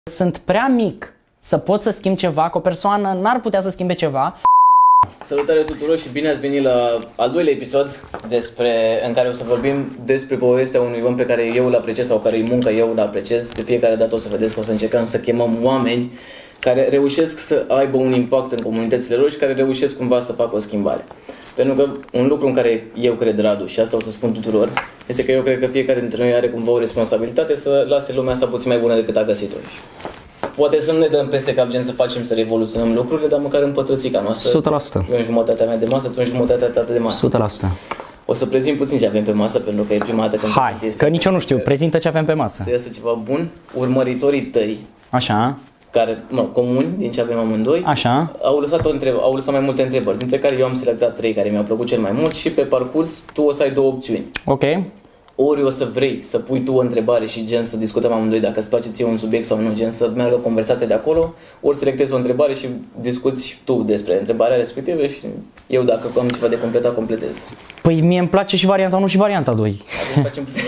Sunt prea mic să pot să schimb ceva, că o persoană n-ar putea să schimbe ceva. Salutare tuturor și bine ați venit la al doilea episod în care o să vorbim despre povestea unui om pe care eu îl apreciez sau care îi muncă eu îl apreciez. De fiecare dată o să vedeți că o să încercăm să chemăm oameni care reușesc să aibă un impact în comunitățile lor și care reușesc cumva să facă o schimbare. Pentru că un lucru în care eu cred, Radu, și asta o să spun tuturor, este că eu cred că fiecare dintre noi are cumva o responsabilitate să lase lumea asta puțin mai bună decât a găsit-o. Poate să nu ne dăm peste cap gen să facem să revoluționăm lucrurile, dar măcar în pătrățica noastră. 100%. Eu în jumătatea mea de masă, tu în jumătatea ta de masă. 100%. O să prezint puțin ce avem pe masă, pentru că e prima dată când... Hai, că nici eu nu știu, prezintă ce avem pe masă. Să iasă ceva bun. Urmăritorii tăi, Așa, care, comuni, din ce avem amândoi, așa. au lăsat mai multe întrebări, dintre care eu am selectat 3 care mi-au plăcut cel mai mult și pe parcurs tu o să ai 2 opțiuni. Ok. Ori o să vrei să pui tu o întrebare și gen să discutăm amândoi dacă îți place ție un subiect sau nu, gen să meargă conversația de acolo, ori selectezi o întrebare și discuți tu despre întrebarea respectivă și eu dacă am ceva de completat, completez. Păi mie îmi place și varianta 1 și varianta 2. Atunci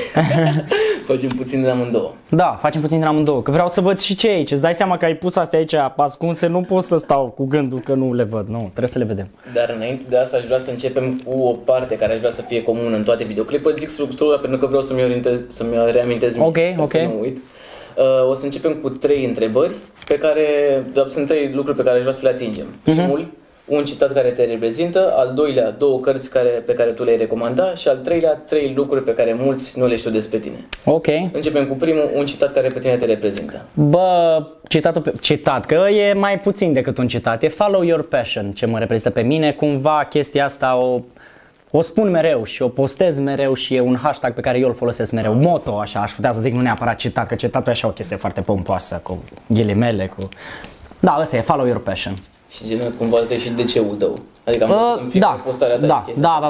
facem puțin de amândouă. Da, facem puțin din amândouă, că vreau să văd și ce e aici. Îți dai seama că ai pus astea aici ascunse, nu pot să stau cu gândul că nu le văd, nu, trebuie să le vedem. Dar înainte de asta aș vrea să începem cu o parte care aș vrea să fie comună în toate videoclipele. Zic structura pentru că vreau să-mi reamintez Ok. să nu uit. O să începem cu 3 întrebări sunt 3 lucruri pe care aș vrea să le atingem. Primul, un citat care te reprezintă, al doilea, 2 cărți pe care tu le-ai recomanda și al treilea, 3 lucruri pe care mulți nu le știu despre tine. Ok. Începem cu primul, un citat care pe tine te reprezintă. Bă, citat, că e mai puțin decât un citat, e follow your passion ce mă reprezintă pe mine, cumva chestia asta o spun mereu și o postez mereu și e un hashtag pe care eu îl folosesc mereu, moto așa, aș putea să zic, nu neapărat citat, că citatul e așa o chestie foarte pompoasă, cu ghilimele, Da, ăsta e follow your passion. Și gen, cumva asta e și DC-ul tău. Adică în fiecare postarea ta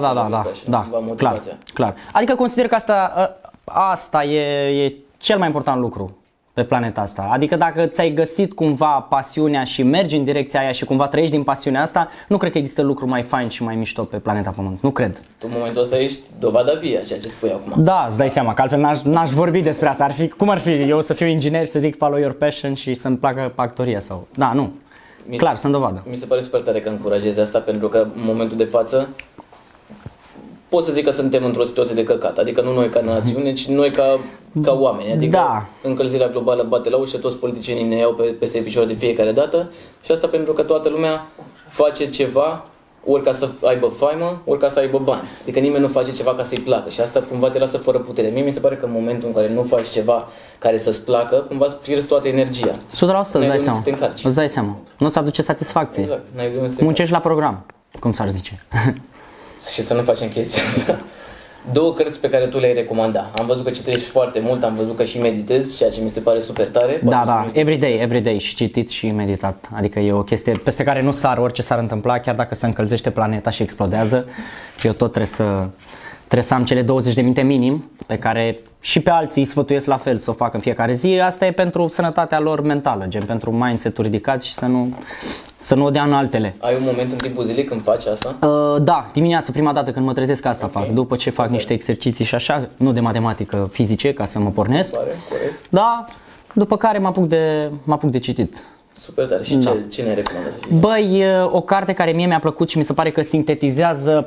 clar. Adică consider că asta e cel mai important lucru pe planeta asta. Adică dacă ți-ai găsit cumva pasiunea și mergi în direcția aia și cumva trăiești din pasiunea asta, nu cred că există lucru mai fain și mai mișto pe planeta Pământ. Nu cred. Tu în momentul ăsta ești dovada vie a ceea ce spui acum. Da, îți dai seama că altfel n-aș vorbi despre asta. Cum ar fi eu să fiu inginer și să zic follow your passion și să-mi placă actoria sau... Da, nu. Clar, sunt dovadă. Mi se pare super tare că încurajezi asta, pentru că în momentul de față pot să zic că suntem într-o situație de căcat. Adică nu noi ca națiune, ci noi ca oameni. Adică încălzirea globală bate la ușă, toți politicienii ne iau peste picior de fiecare dată și asta pentru că toată lumea face ceva ori ca să aibă faimă, ori ca să aibă bani. Adică nimeni nu face ceva ca să-i placă și asta cumva te lasă fără putere. Mie mi se pare că în momentul în care nu faci ceva care să-ți placă, cumva îți pierzi toată energia. 100% îți dai seama. Nu-ți aduce satisfacție. Exact. Muncești la program, cum s-ar zice. Și să nu facem chestia asta. 2 cărți pe care tu le-ai recomanda. Am văzut că citești foarte mult, am văzut că și meditezi, ceea ce mi se pare super tare. Da, everyday și citit și meditat. Adică e o chestie peste care nu sar orice s-ar întâmpla, chiar dacă se încălzește planeta și explodează. Eu tot trebuie să am cele 20 de minute minim pe care și pe alții îi sfătuiesc la fel să o facă în fiecare zi. Asta e pentru sănătatea lor mentală, gen pentru mindset-ul ridicat și să nu o dea în altele. Ai un moment în timpul zilei când faci asta? Da, dimineața, prima dată când mă trezesc asta fac. După ce fac niște exerciții și așa, nu de matematică, fizice, ca să mă pornesc. Corect. Da, după care mă apuc de citit. Super tare. Și ce ne recomandă? Băi, o carte care mie mi-a plăcut și mi se pare că sintetizează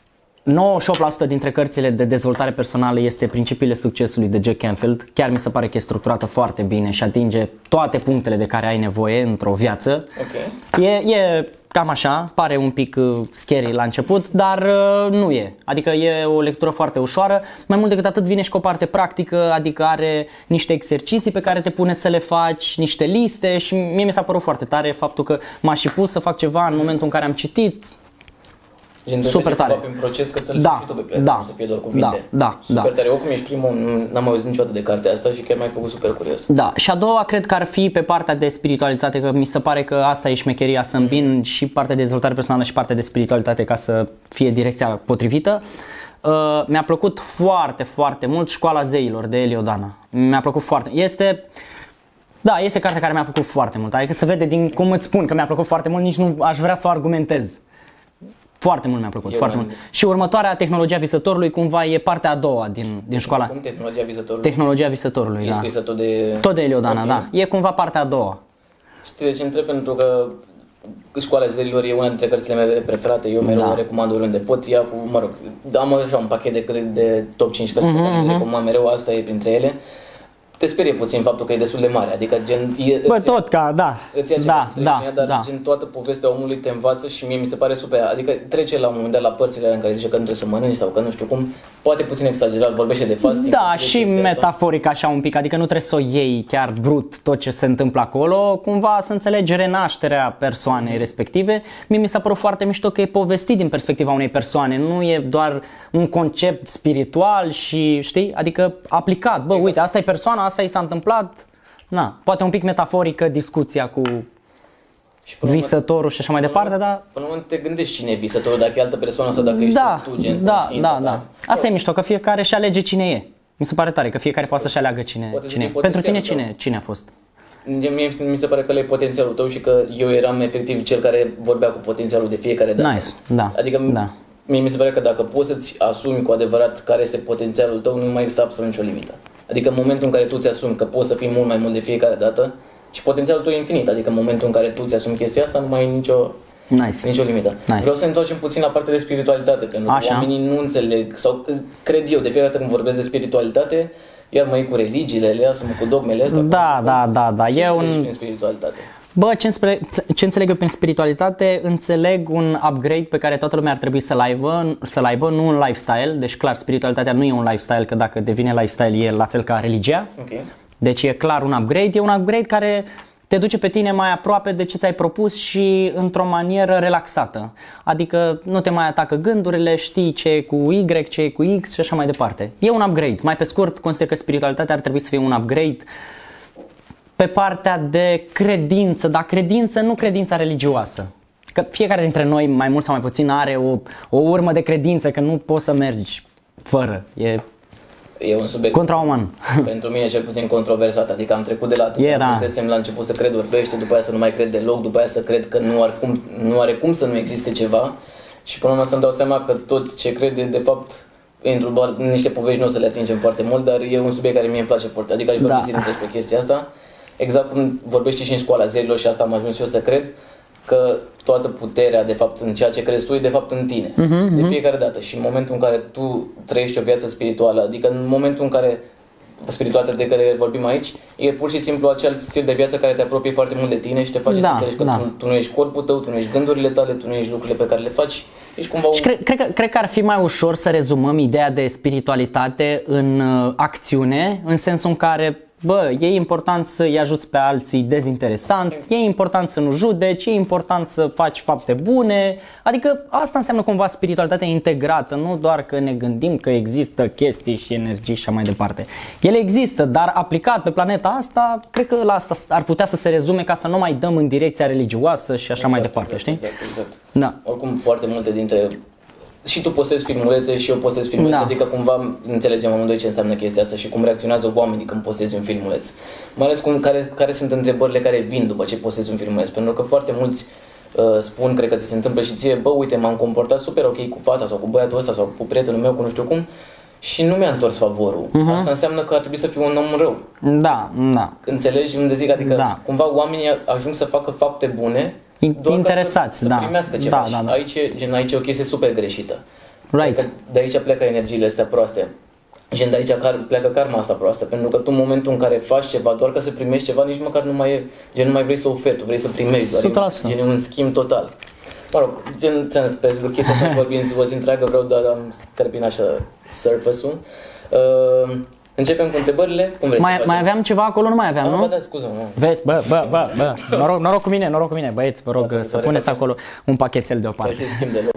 98% dintre cărțile de dezvoltare personală este Principiile succesului de Jack Canfield. Chiar mi se pare că e structurată foarte bine și atinge toate punctele de care ai nevoie într-o viață. E cam așa, pare un pic scary la început, dar nu e. Adică e o lectură foarte ușoară. Mai mult decât atât vine și cu o parte practică, adică are niște exerciții pe care te pune să le faci, niște liste și mie mi s-a părut foarte tare faptul că m-a și pus să fac ceva în momentul în care am citit. Super tare. Prin proces că să-l simți tu pe plătă, nu să fie doar cuvinte. Super tare. Oricum ești primul, n-am auzit niciodată de cartea asta și chiar m-ai făcut super curios. Da, și a doua cred că ar fi pe partea de spiritualitate, că mi se pare că asta e șmecheria, să îmbin și partea de dezvoltare personală și partea de spiritualitate ca să fie direcția potrivită. Mi-a plăcut foarte, foarte mult Școala Zeilor de Elio Dana. Mi-a plăcut foarte. Este cartea care mi-a plăcut foarte mult. Adică se vede din cum îți spun că mi-a plăcut foarte mult, nici nu aș vrea să o argumentez. Foarte mult mi-a plăcut, foarte mult. Și următoarea, tehnologia visătorului, cumva e partea a doua din școala. Cum tehnologia visătorului? Tehnologia visătorului, E da. scrisă tot de Eliodana, da. E cumva partea a doua. Știi de ce întreb? Pentru că Școala Zerilor e una dintre cărțile mele preferate. Eu mereu o recomand oriunde pot. Ia cu, mă rog, am așa un pachet de top 5 cărți pe care le recomand mereu. Asta e printre ele. Te sperie puțin faptul că e destul de mare, adică gen... Bă, tot ca, da, îți ia dar gen toată povestea omului te învață și mie mi se pare super, adică trece la un moment dat la părțile în care zice că nu trebuie să mănânci sau că nu știu cum, poate puțin exagerat, vorbește de fasting. Da, și metaforic așa un pic, adică nu trebuie să o iei chiar brut tot ce se întâmplă acolo, cumva să înțelegi renașterea persoanei respective. Mie mi s-a părut foarte mișto că e povestit din perspectiva unei persoane, nu e doar un concept spiritual și, știi, adică aplicat, bă, uite, asta e persoana, asta i s-a întâmplat, na, poate un pic metaforică discuția cu visătorul și așa mai departe, dar... Până la urmă te gândești cine e visătorul, dacă e altă persoană sau dacă ești tu, gen, da. Asta e mișto, că fiecare și alege cine e. Mi se pare tare, că fiecare poate să-și aleagă cine e. Pentru tine cine a fost? Mie mi se pare că ăla e potențialul tău și că eu eram efectiv cel care vorbea cu potențialul de fiecare dată. Nice, da. Adică mie mi se pare că dacă poți să-ți asumi cu adevărat care este potențialul tău, nu mai există absolut nicio limită. Adică în momentul în care tu ți asumi că poți să fii mult mai mult de fiecare dată și potențialul tău e infinit, adică în momentul în care tu ți asumi chestia asta, nu mai e nicio limită. Nice. Vreau să ne întoarcem puțin la partea de spiritualitate, pentru că oamenii nu înțeleg, sau cred eu, de fiecare dată când vorbesc de spiritualitate, iar mă iei cu religiile, lasă-mă cu dogmele astea. Da. Ce înțelegi prin spiritualitate? Bă, ce înțeleg eu prin spiritualitate? Înțeleg un upgrade pe care toată lumea ar trebui să-l aibă, nu un lifestyle. Deci clar, spiritualitatea nu e un lifestyle, că dacă devine lifestyle e la fel ca religia. Okay. Deci e clar un upgrade, e un upgrade care te duce pe tine mai aproape de ce ți-ai propus și într-o manieră relaxată. Adică nu te mai atacă gândurile, știi ce e cu Y, ce e cu X și așa mai departe. E un upgrade. Mai pe scurt, consider că spiritualitatea ar trebui să fie un upgrade pe partea de credință, dar credință, nu credința religioasă. Că fiecare dintre noi, mai mult sau mai puțin, are o urmă de credință, că nu poți să mergi fără. E un subiect contrauman. Pentru mine cel puțin controversat, adică am trecut de la atât la început să cred orbește, după aia să nu mai cred deloc, după aia să cred că nu are cum să nu existe ceva și până la urmă să-mi dau seama că tot ce crede de fapt intru doar în niște povești, nu o să le atingem foarte mult, dar e un subiect care mie îmi place foarte, adică aș vorbi zilnic despre chestia asta. Exact cum vorbește și în Școala Zerilor și asta am ajuns eu să cred, că toată puterea de fapt în ceea ce crezi tu e de fapt în tine, de fiecare dată și în momentul în care tu trăiești o viață spirituală, adică în momentul în care spiritualitatea de care vorbim aici, e pur și simplu acel stil de viață care te apropie foarte mult de tine și te face să înțelegi că tu nu ești corpul tău, tu nu ești gândurile tale, tu nu ești lucrurile pe care le faci. Ești cumva și cred că ar fi mai ușor să rezumăm ideea de spiritualitate în acțiune, în sensul în care bă, e important să-i ajuți pe alții dezinteresant, e important să nu judeci, e important să faci fapte bune, adică asta înseamnă cumva spiritualitatea integrată, nu doar că ne gândim că există chestii și energii și așa mai departe. Ele există, dar aplicat pe planeta asta, cred că la asta ar putea să se rezume ca să nu mai dăm în direcția religioasă și așa mai departe, știi? Exact. Da. Oricum foarte multe dintre... Și tu postezi filmulețe și eu postez filmulețe, adică cumva înțelegem amândoi ce înseamnă chestia asta și cum reacționează oamenii când postezi un filmuleț. Mai ales care sunt întrebările care vin după ce postezi un filmuleț, pentru că foarte mulți spun, cred că ți se întâmplă și ție, bă, uite, m-am comportat super ok cu fata sau cu băiatul ăsta sau cu prietenul meu, cu nu știu cum, și nu mi-a întors favorul. Asta înseamnă că ar trebui să fiu un om rău. Da. Înțelegi unde zic? Adică cumva oamenii ajung să facă fapte bune doar interesați, să primească ceva. Și aici e o chestie super greșită. Right. De aici pleacă energiile astea proaste. Gen, de aici pleacă karma asta proastă, pentru că tu în momentul în care faci ceva, doar ca să primești ceva, nici măcar nu mai vrei să oferi, tu vrei să primești, doar gen un schimb total. Mă rog, gen, pe chestia asta vorbim zi întreagă, vreau doar am termin așa surface-ul. Începem cu întrebările, cum vrei să facem? Mai aveam ceva acolo, nu mai aveam, nu? Da, scuză-mă. Vezi, bă, noroc cu mine, băieți, vă rog să puneți acolo un pachetel deoparte. Păi și schimb de loc.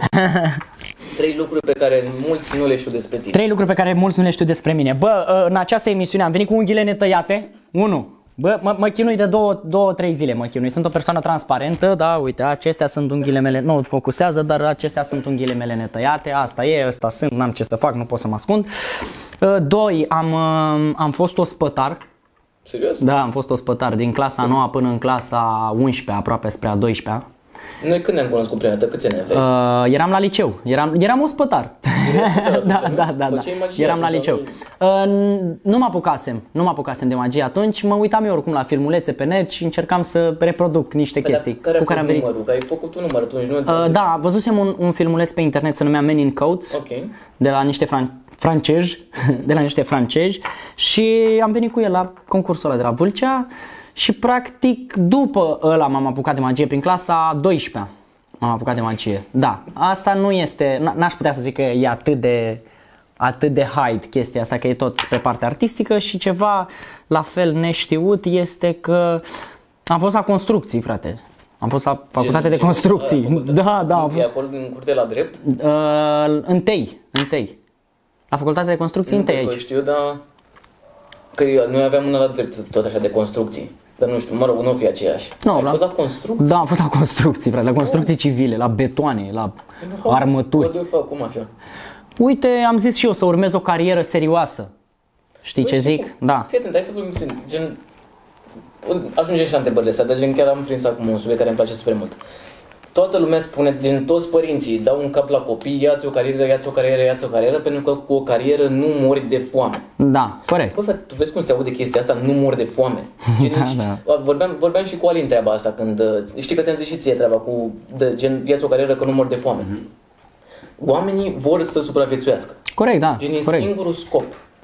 3 lucruri pe care mulți nu le știu despre tine. 3 lucruri pe care mulți nu le știu despre mine. Bă, în această emisiune am venit cu unghiile netăiate. 1. Bă, mă chinui de 2-3 zile, mă chinui. Sunt o persoană transparentă, da, uite, acestea sunt unghiile mele, nu focusează, dar acestea sunt unghiile mele netăiate, asta sunt, n-am ce să fac, nu pot să mă ascund. 2. Am fost ospătar. Serios? Da, am fost ospătar din clasa 9 până în clasa 11, aproape spre a 12-a. Noi când ne-am cunoscut prima dată? Câți ani aveai? Eram la liceu, eram ospătar. Da. Eram la liceu. Nu mă apucasem de magie atunci, mă uitam eu oricum la filmulețe pe net și încercam să reproduc niște chestii cu care am venit. Numărul? Că ai făcut un număr atunci, nu? Da, văzusem un filmuleț pe internet, se numea Men in Coats, de la niște francezi, și am venit cu el la concursul ăla de la Vâlcea și practic după ăla m-am apucat de magie prin clasa a 12-a. M-am apucat de magie. Da, asta nu este, n-aș putea să zic că e atât de hype chestia asta, că e tot pe partea artistică. Și ceva la fel neștiut este că am fost la construcții, frate. Am fost la facultate de construcții. Da. E acolo din curte la drept? Întâi. La facultate de construcții întâi aici. Știu, dar că noi aveam una la drept tot așa de construcții. Dar nu știu, mă rog, nu fi aceeași. Ai fost la construcții? Da, am fost la construcții, frate, la construcții civile, la betoane, la armături. Cum așa? Uite, am zis și eu să urmez o carieră serioasă. Știi ce zic? Da. Fii atent, hai să vorbim puțin, gen, ajungem și la întrebările astea, dar gen chiar am prins acum un subiect care îmi place super mult. Toată lumea spune, din toți părinții, dau un cap la copii, ia-ți o carieră, pentru că cu o carieră nu mori de foame. Da, corect. Bă, tu vezi cum se aude chestia asta, nu mori de foame. Da. Vorbeam și cu Alin treaba asta, când, știi că ți-am zis și ție treaba cu, gen, ia-ți o carieră că nu mori de foame. Oamenii vor să supraviețuiască. Corect, da. Gen, e singurul scop.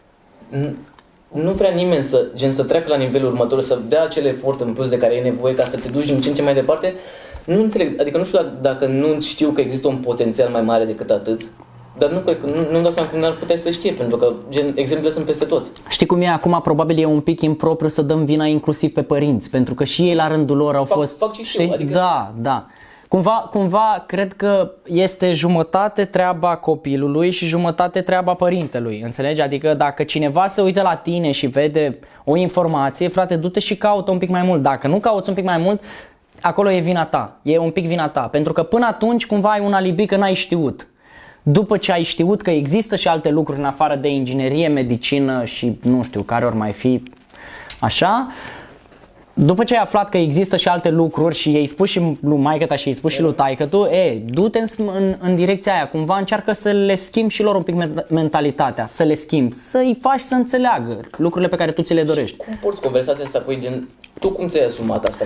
Nu vrea nimeni să treacă la nivelul următor, să dea acel efort în plus de care e nevoie ca să te duci din ce în ce mai departe. Nu înțeleg, adică nu știu dacă nu știu că există un potențial mai mare decât atât, dar nu cred că nu-mi dau seama cum n-ar putea să știe, pentru că exemplele sunt peste tot. Știi cum e acum, probabil e un pic impropriu să dăm vina inclusiv pe părinți, pentru că și ei la rândul lor au fost... Fac și eu, adică... Da. Cumva cred că este jumătate treaba copilului și jumătate treaba părintelui, înțelegi? Adică dacă cineva se uită la tine și vede o informație, frate, du-te și caută un pic mai mult. Dacă nu cauți un pic mai mult, acolo e vina ta, e un pic vina ta, pentru că până atunci cumva ai un alibi că n-ai știut. După ce ai știut că există și alte lucruri în afară de inginerie, medicină și nu știu care ori mai fi așa, după ce ai aflat că există și alte lucruri și i-ai spus și lui maică-ta și i-ai spus și lui taică-tu, du-te în direcția aia, cumva încearcă să le schimbi și lor un pic mentalitatea, să le schimbi, să-i faci să înțeleagă lucrurile pe care tu ți le dorești. Cum porți conversația asta cu ei, gen, tu cum ți-ai asumat asta?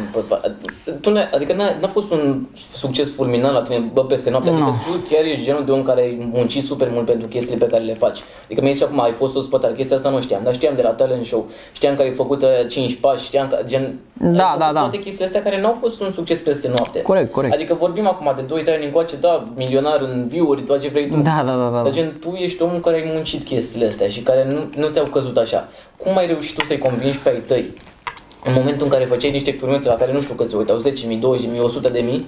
Adică n-a fost un succes fulminant la tine, peste noapte, adică tu chiar ești genul de om care ai muncit super mult pentru chestiile pe care le faci. Adică mi-ai zis acum, ai fost o spătar, chestia asta nu știam, dar știam de la talent show, știam că ai făcut 5 pași, știam că gen... Da. Toate chestiile astea care n-au fost un succes peste noapte. Corect. Adică vorbim acum de 2-3 ani încoace, da, milionar în view-uri, tot ce vrei tu. Da. Dar gen, tu ești omul care ai muncit chestiile astea și care nu ți-au căzut așa. Cum ai reușit tu să-i convingi pe ai tăi? În momentul în care făceai niște filmulețe la care nu știu câți se uitau, 10.000, 20.000, 100.000,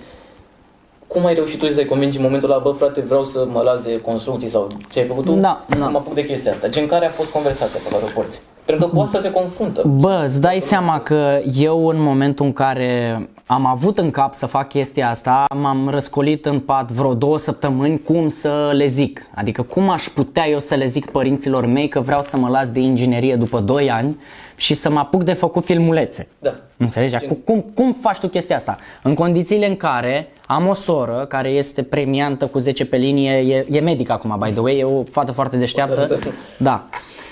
cum ai reușit tu să-i convingi în momentul ăla, bă frate, vreau să mă las de construcții sau ce ai făcut tu, să mă apuc de chestia asta? Gen, care a fost conversația pe care o porți? Pentru că cu asta se confruntă. Bă, îți dai seama că eu în momentul în care am avut în cap să fac chestia asta, m-am răscolit în pat vreo 2 săptămâni cum să le zic. Adică cum aș putea eu să le zic părinților mei că vreau să mă las de inginerie după 2 ani și să mă apuc de făcut filmulețe. Da. Înțelegi? Cum faci tu chestia asta? În condițiile în care am o soră care este premiantă cu 10 pe linie, e medic acum, by the way, e o fată foarte deșteaptă. Da.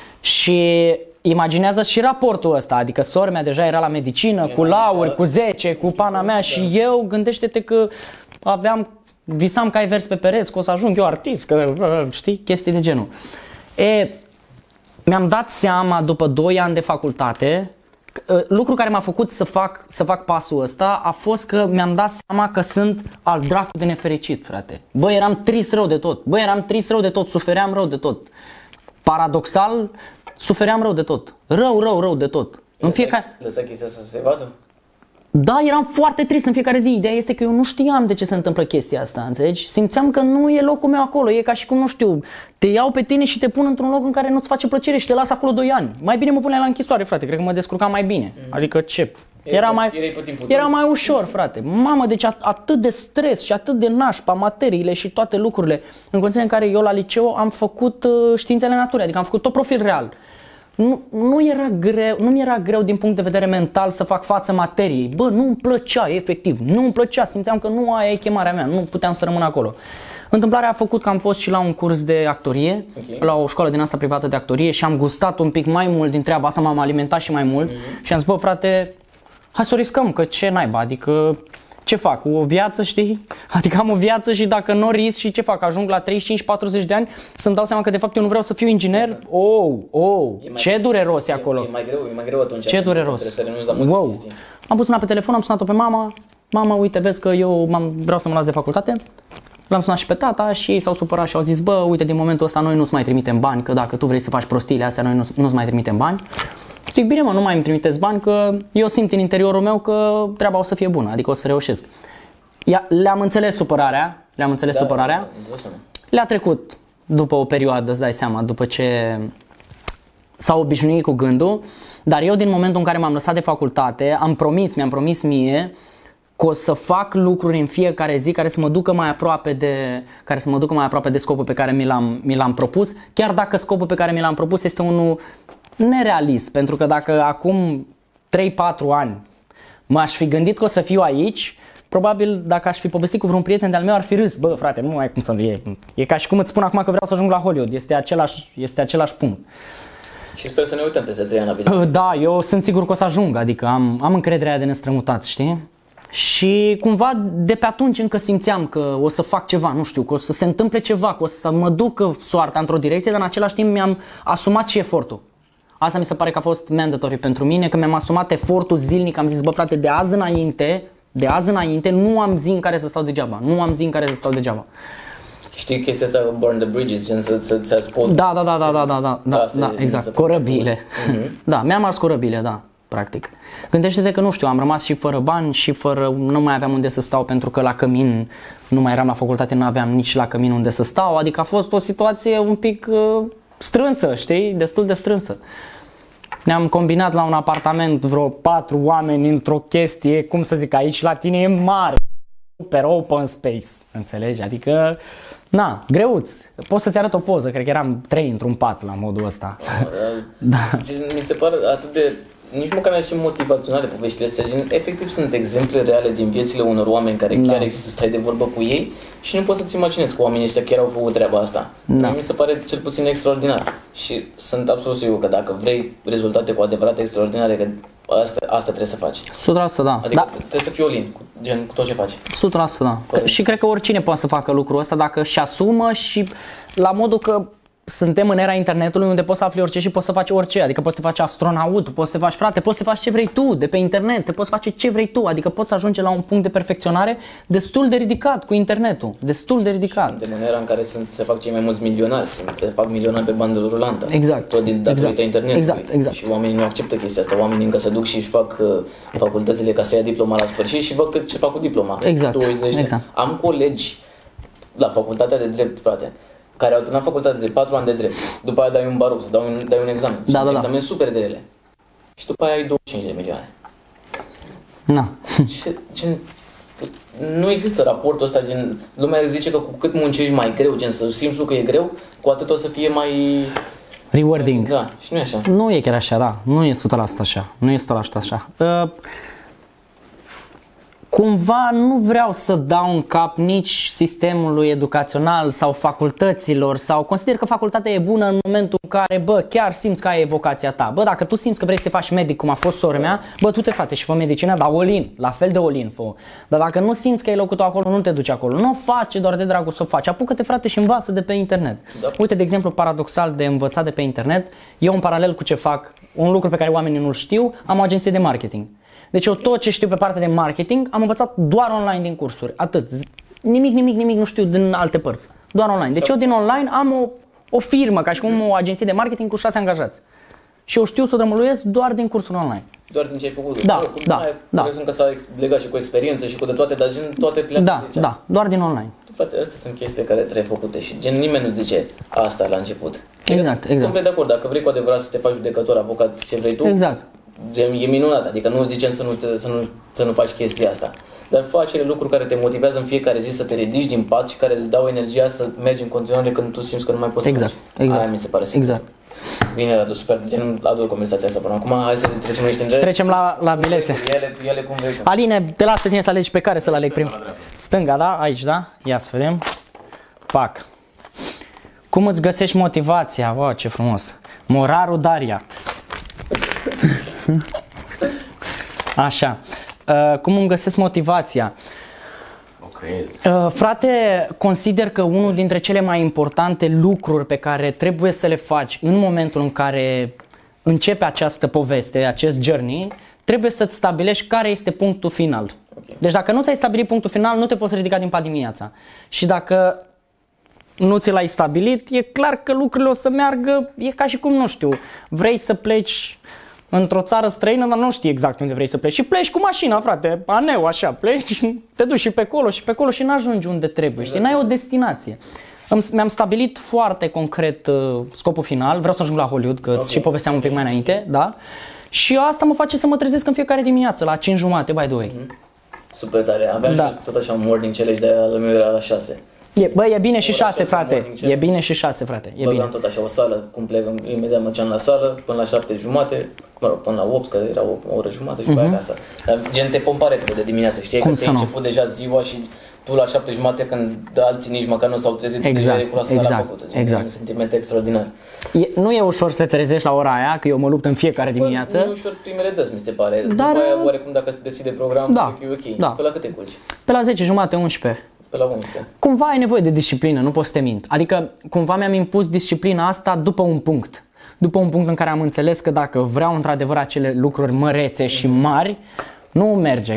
Și imaginează și raportul ăsta, adică sora mea deja era la medicină, cu lauri, cu 10, cu pana mea și eu, gândește-te că visam cai vers pe pereți, că o să ajung eu artist, că știi, chestii de genul. Mi-am dat seama după 2 ani de facultate, lucru care m-a făcut să fac pasul ăsta a fost că mi-am dat seama că sunt al dracu de nefericit, frate. Bă, eram trist rău de tot, sufeream rău de tot. Paradoxal, sufeream rău de tot. Rău de tot. Lăsa chestia să se vadă? Da, eram foarte trist în fiecare zi. Ideea este că eu nu știam de ce se întâmplă chestia asta, înțelegi? Simțeam că nu e locul meu acolo. E ca și cum, nu știu, te iau pe tine și te pun într-un loc în care nu-ți face plăcere și te las acolo 2 ani. Mai bine mă puneai la închisoare, frate. Cred că mă descurcam mai bine. Adică ce? Era mai ușor, frate. Mamă, deci atât de stres și atât de nașpa materiile și toate lucrurile. În condițiile în care eu la liceu am făcut științele naturii, adică am făcut tot profil real. nu mi era greu din punct de vedere mental să fac față materiei. Bă, nu-mi plăcea, efectiv, nu-mi plăcea, simțeam că nu aia e chemarea mea, nu puteam să rămân acolo. Întâmplarea a făcut că am fost și la un curs de actorie, la o școală din asta privată de actorie și am gustat un pic mai mult din treaba asta, m-am alimentat și mai mult și am zis, bă, frate, hai să o riscăm, că ce naiba, adică ce fac, o viață, știi? Adică am o viață și dacă nu risc și ce fac, ajung la 35-40 de ani să-mi dau seama că de fapt eu nu vreau să fiu inginer? Ce dureros e acolo. E mai greu atunci. Ce dureros. Trebuie să renunți la multe chestii. Am pus mâna pe telefon, am sunat-o pe mama. Mama, uite, vezi că eu vreau să mă las de facultate. L-am sunat și pe tata și ei s-au supărat și au zis, bă, uite, din momentul ăsta noi nu-ți mai trimitem bani, că dacă tu vrei să faci prostiile astea, noi nu-ți mai trimitem bani. Zic, bine mă, nu mai îmi trimiteți bani, că eu simt în interiorul meu că treaba o să fie bună, adică o să reușesc. Le-am înțeles supărarea, le-a trecut după o perioadă, îți dai seama, după ce s-au obișnuit cu gândul, dar eu din momentul în care m-am lăsat de facultate, mi-am promis mie că o să fac lucruri în fiecare zi care să mă ducă mai aproape de scopul pe care mi l-am propus, chiar dacă scopul pe care mi l-am propus este unul nerealist, pentru că dacă acum 3-4 ani m-aș fi gândit că o să fiu aici, probabil dacă aș fi povestit cu vreun prieten de-al meu ar fi râs, bă frate, nu ai cum să e ca și cum îți spun acum că vreau să ajung la Hollywood, este același punct. Și sper să ne uităm peste 3 ani la video. Da, eu sunt sigur că o să ajung, adică am încrederea de nestrămutat, știi? Și cumva de pe atunci încă simțeam că o să fac ceva, nu știu, că o să se întâmple ceva, că o să mă ducă soarta într-o direcție, dar în același timp mi-am asumat și efortul. Asta mi se pare că a fost mandatory pentru mine, că mi-am asumat efortul zilnic, am zis, bă frate, de azi înainte nu am zi în care să stau degeaba. Știi chestia asta, burn the bridges, gen să spun. Da, exact, corăbiile. Da, mi-am ars corăbiile, da, practic. Gândește-te că, nu știu, am rămas și fără bani și nu mai aveam unde să stau pentru că la cămin, nu mai eram la facultate, nu aveam nici la cămin unde să stau, adică a fost o situație un pic strânsă, știi, destul de strânsă. Ne-am combinat la un apartament vreo 4 oameni într-o chestie, cum să zic, aici la tine e mare, super open space, înțelegi? Adică, greuț. Poți să-ți arăt o poză, cred că eram 3 într-un pat la modul ăsta. Da. Mi se pare atât de, nici măcar nu și motivaționale poveștile astea, gen, efectiv sunt exemple reale din viețile unor oameni care chiar există, să stai de vorbă cu ei și nu poți să-ți imaginezi că oamenii ăștia chiar au făcut treaba asta. Mi se pare cel puțin extraordinar și sunt absolut sigur că dacă vrei rezultate cu adevărat extraordinare, că asta trebuie să faci. 100%, da. Adică trebuie să fii all-in cu tot ce faci. 100%, da. Și cred că oricine poate să facă lucrul ăsta dacă și asumă și la modul că suntem în era internetului unde poți să afli orice și poți să faci orice, adică poți să te faci astronaut, poți să te faci frate, poți să te faci ce vrei tu de pe internet, te poți face ce vrei tu, adică poți ajunge la un punct de perfecționare destul de ridicat cu internetul, destul de ridicat. Suntem în era în care se fac cei mai mulți milionari, se fac milionari pe bandă rulantă. Exact. Tot datorită internetului. Exact. Și oamenii nu acceptă chestia asta, oamenii încă se duc și își fac facultățile ca să ia diploma la sfârșit și văd ce fac cu diploma. Exact. Am colegi la facultatea de drept, frate, care au terminat facultatea de 4 ani de drept, după aia dai un baroc, dai un examen, un examen super grele și după aia ai 25 de milioane. Nu există raportul ăsta, gen, lumea zice că cu cât muncești mai greu, gen să simți că e greu, cu atât o să fie mai rewarding. Da, și nu e așa. Nu e chiar așa, da, nu e 100% așa. Cumva nu vreau să dau în cap nici sistemului educațional sau facultăților sau consider că facultatea e bună în momentul în care, chiar simți că ai vocația ta. Dacă tu simți că vrei să te faci medic cum a fost sora mea, tu te frate și fă medicină, dar all-in, la fel de all-in fă. Dar dacă nu simți că e locul tău acolo, nu te duci acolo. Nu o face doar de dragul să o faci. Apucă-te frate și învață de pe internet. Da. Uite, de exemplu, paradoxal de învățat de pe internet, eu în paralel cu ce fac, un lucru pe care oamenii nu-l știu, am o agenție de marketing. Deci eu tot ce știu pe partea de marketing am învățat doar online din cursuri, atât. Nimic nu știu din alte părți, doar online. Deci eu din online am o firmă, ca și cum o agenție de marketing cu 6 angajați. Și eu știu să o drămăluiesc doar din cursuri online. Doar din ce ai făcut? Da. Crezând că s-a legat și cu experiență și cu de toate, dar gen toate pleacă. Da, doar din online. Frate, astea sunt chestiile care trebuie făcute și gen nimeni nu zice asta la început. Exact. Complet de acord, dacă vrei cu adevărat să te faci judecător, avocat, ce vrei tu. Exact. E minunat, adică nu zicem să nu faci chestia asta. Dar fă acele lucruri care te motivează în fiecare zi să te ridici din pat și care îți dau energia să mergi în continuare când tu simți că nu mai poți să mergi. Exact. Aia mi se pare simplu. Exact. Bine, Radu, super, gen, ador conversația asta până acum. Hai să trecem niște întrebări. Trecem la bilete. Ele cum vrei tu. Aline, te las pe tine să alegi pe care să-l aleg prim. Stânga, da? Aici, da? Ia să vedem. Pac. Cum îți găsești motivația? Wow, ce frumos. Moraru Daria. Așa. Cum îmi găsesc motivația? Frate, consider că unul dintre cele mai importante lucruri pe care trebuie să le faci în momentul în care începe această poveste, acest journey, trebuie să-ți stabilești care este punctul final. Deci dacă nu ți-ai stabilit punctul final, nu te poți ridica din pat dimineața. Și dacă nu ți l-ai stabilit, e clar că lucrurile o să meargă, e ca și cum, nu știu, vrei să pleci într-o țară străină, dar nu știi exact unde vrei să pleci. Și pleci cu mașina, frate, aneu, așa, pleci, te duci și pe acolo și n-ajungi unde trebuie, știi, n-ai o destinație. Mi-am stabilit foarte concret scopul final, vreau să ajung la Hollywood, că și povesteam un pic mai înainte, da? Și asta mă face să mă trezesc în fiecare dimineață, la 5:30, by the way. Super tare, aveam și tot așa un morning challenge, de al meu era la 6. E bine și 6, frate. E bine și 6, frate. E bine. tot așa o sală, cum plecăm, imediat mergeam la sală, până la 7:30, mă rog, până la 8, că era o oră jumătate și pe acasă. Dar gen te pompare de dimineață, știi? Că te-ai început deja ziua și tu la 7:30 când alții nici măcar nu s-au trezit, deja cu la sala făcută. Un sentiment extraordinar. Nu e ușor să te trezești la ora aia, că eu mă lupt în fiecare dimineață. Nu e ușor primele dăți, mi se pare. Dar după aia, oarecum, dacă dețide program, e ok. Da. Pe la câte culci? Pe la 10:30, 11. Pe la 11. Cumva ai nevoie de disciplină, nu pot să te mint. Adică cumva mi-am impus disciplina asta după un punct. După un punct în care am înțeles că dacă vreau într-adevăr acele lucruri mărețe și mari, nu merge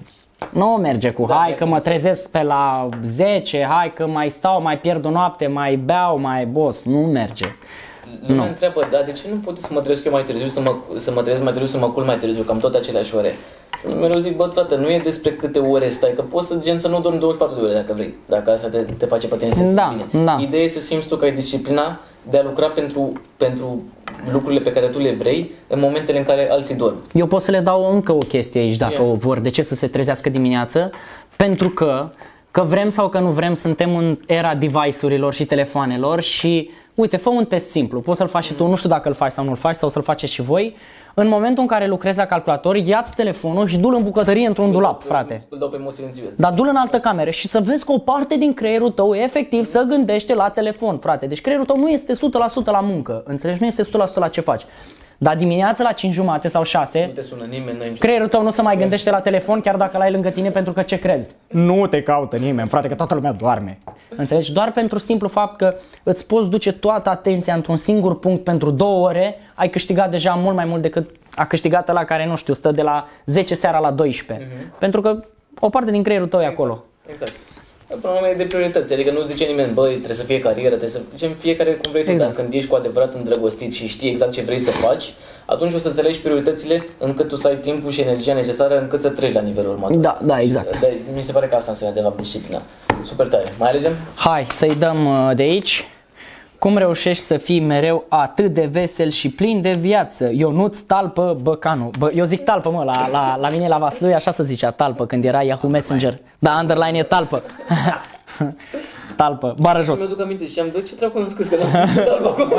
cu hai că mă trezesc pe la 10, hai că mai stau, mai pierd o noapte, mai beau, mai boss, nu merge. Lumea întreabă, da, de ce nu pot să mă trezesc eu mai târziu, să mă trezesc mai târziu, să mă culc mai târziu, cam tot aceleași ore. Și mereu zic, bă, frate, nu e despre câte ore stai, că poți să nu dormi 24 de ore dacă vrei, dacă asta te face pe tine să simți bine. Da. Ideea e să simți tu că ai disciplina de a lucra pentru lucrurile pe care tu le vrei în momentele în care alții dorm. Eu pot să le dau încă o chestie aici, dacă o vor, de ce să se trezească dimineață, pentru că vrem sau că nu vrem, suntem în era device-urilor și telefoanelor și uite, fă un test simplu, poți să-l faci și tu, nu știu dacă îl faci sau nu-l faci sau să-l faceți și voi. În momentul în care lucrezi la calculator, ia-ți telefonul și du-l în bucătărie într-un dulap, frate. Îl dau pe mod silențios. Dar du-l în altă cameră și să vezi că o parte din creierul tău efectiv să gândește la telefon, frate. Deci creierul tău nu este 100% la muncă, înțelegi? Nu este 100% la ce faci. Dar dimineața la 5:30 sau 6, nu te sună nimeni, creierul tău nu se mai gândește la telefon chiar dacă l-ai lângă tine, pentru că ce crezi? Nu te caută nimeni, frate, că toată lumea doarme. Înțelegi? Doar pentru simplu fapt că îți poți duce toată atenția într-un singur punct pentru 2 ore, ai câștigat deja mult mai mult decât a câștigat ăla care, nu știu, stă de la 10 seara la 12. Pentru că o parte din creierul tău e acolo. Exact. Până la urmă e de priorități, adică nu zice nimeni, băi, trebuie să fie carieră, trebuie să zicem fiecare cum vrei tu, dar când ești cu adevărat îndrăgostit și știi exact ce vrei să faci, atunci o să înțelegi prioritățile încât tu să ai timpul și energia necesară încât să treci la nivelul următor. Da, exact. Mi se pare că asta înseamnă de fapt disciplina. Super tare. Mai alegem? Hai să-i dăm de aici. Cum reușești să fii mereu atât de vesel și plin de viață? Ionuț Talpă Băcanu. Eu zic Talpă, mă, la mine la Vaslui așa se zicea, Talpă, când era Yahoo Messenger. Da, underline e Talpă. Talpă, bară jos. Mi-aduc aminte și am zis, ce dracu n-am scris că n-am scris Talpă acum.